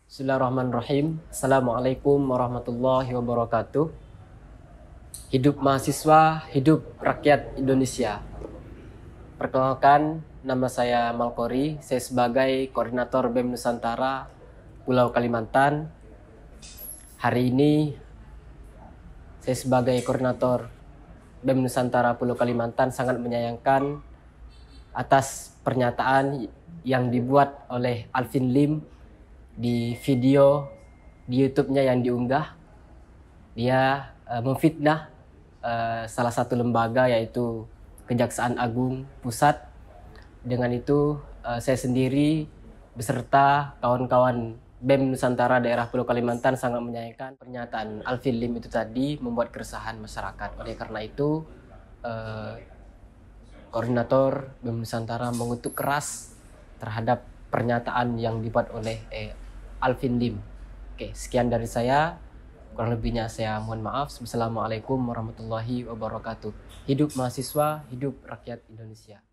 Bismillahirrahmanirrahim. Assalamualaikum warahmatullahi wabarakatuh. Hidup mahasiswa, hidup rakyat Indonesia. Perkenalkan, nama saya Malkori. Saya sebagai Koordinator BEM Nusantara Pulau Kalimantan. Hari ini saya sebagai Koordinator BEM Nusantara Pulau Kalimantan sangat menyayangkan atas pernyataan yang dibuat oleh Alvin Lim di video di YouTube-nya yang diunggah. Dia memfitnah salah satu lembaga, yaitu Kejaksaan Agung Pusat. Dengan itu saya sendiri beserta kawan-kawan BEM Nusantara daerah Pulau Kalimantan sangat menyayangkan pernyataan Alvin Lim itu tadi membuat keresahan masyarakat. Oleh karena itu Koordinator BEM Nusantara mengutuk keras terhadap pernyataan yang dibuat oleh Alvin Lim. Oke, sekian dari saya. Kurang lebihnya saya mohon maaf. Wassalamualaikum warahmatullahi wabarakatuh. Hidup mahasiswa, hidup rakyat Indonesia.